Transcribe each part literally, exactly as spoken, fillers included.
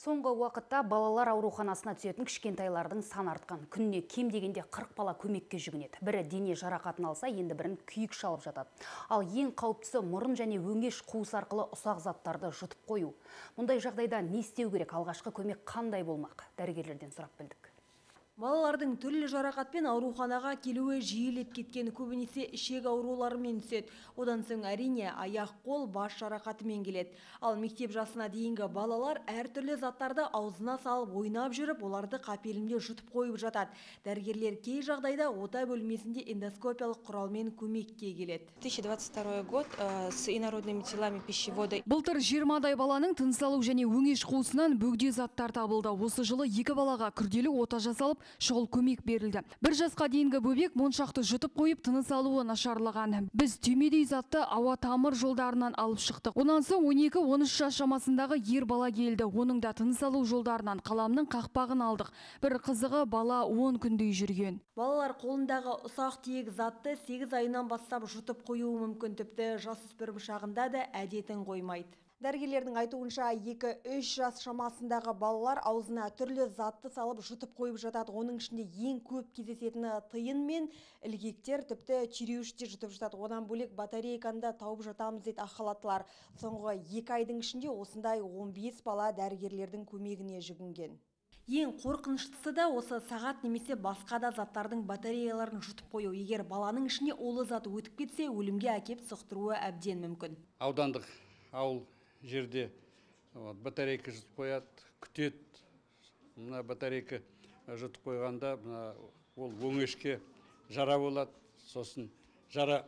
Соңғы уақытта балалар ауруханасына түсетін кішкентайлардың саны артқан. Күніне кем дегенде қырық бала көмекке жүгінеді. Бірі дене жарақатын алса, енді бірін күйік шалып жатады. Ал ең қауіптісі мұрын және өңеш қуыс арқылы ұсақ заттарды жұтып қою. Мұндай жағдайда не істеу керек? Алғашқы көмек қандай болмақ? Дәрігерлерден сұрап білдік. Балалардың түрлі жарақатпен ауруханаға келуі жиілеп кеткен, көбінесе ішек ауруларымен түседі. Одан соң әрине аяқ, қол, бас жарақатымен келеді. Ал мектеп жасына дейінгі балалар әртүрлі заттарды аузына салып ойнап жүріп, оларды қапелімде жұтып қойып жатады. Дәрігерлер кей жағдайда ота бөлмесінде эндоскопиялық құралмен көмекке келеді. две тысячи двадцать второй год с инородными телами пищевода. Былтыр жиырмадай баланың тыныс алу және өңеш қуысынан бөгде заттар табылды. Осы жылы екі балаға күрделі ота жасалып, шұғыл көмек берілді. Бір жасқа дейінгі бөбек моншақты жұтып қойып тыныс алуы нашарлаған. Біз түймедей затты ауа тамыр жолдарынан алып шықтық. Онан соң он екі он үш жас шамасындағы ер бала келді. Оның да тыныс алу жолдарынан қаламның қақпағын алдық. Бір қызығы бала он күндей жүрген. Балалар қолындағы ұсақ тиек затты сегіз айынан бастап жұтып қоюы мүмкін, тіпті жасөспірім шағында да әдетін қоймайды. Дәрігерлердің айтуынша екі үш жас шамасындағы балалар аузына түрлі затты салып жұтып қойып жатады. Оның ішінде ең көп кездесетіні тиын мен ілгектер, тіпті түйреуіште жұтып жатады. Одан бөлек батарейканы да тауып жатамыз дейді ақ халаттылар. Соңғы екі айдың ішінде осындай он бес бала дәрігерлердің көмегіне жүгінген. Ең қорқыныштысы да осы сағат немесе басқа да заттардың батареяларын жұтып қою. Егер баланың ішіне улы зат өтіп кетсе, өлімге әкеп соқтыруы әбден мүмкін. Аудандық ауыл жерде вот, батарейка жұтып қояды, күтеді. Мына батарейка жұтып қойғанда мына, ол өңешке жара болады. Сосын жара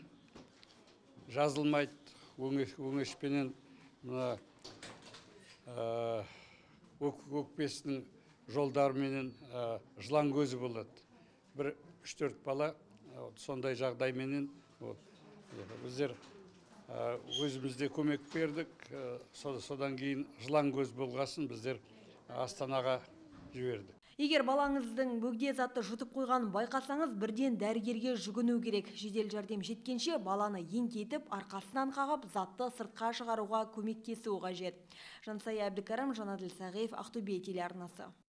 жазылмайды. Өңеш, өңешпенен мына ә, өкпесінің жолдарменен ә, жылан көзі болады. Бір үш төрт бала вот, сондай жағдайменен вот, біздер өзімізде көмек бердік. Содан кейін жылан көз болғасын біздер Астанаға жібердік. Егер балаңыздың бөгде затты жұтып қойғанын байқасаңыз, бірден дәрігерге жүгіну керек. Жедел жәрдем жеткенше баланы еңкейтіп, арқасынан қағып, затты сыртқа шығаруға көмектесу қажет. Жансая Әбдікәрім, Жанаділ Сағиев, Ақтөбе телеарнасы.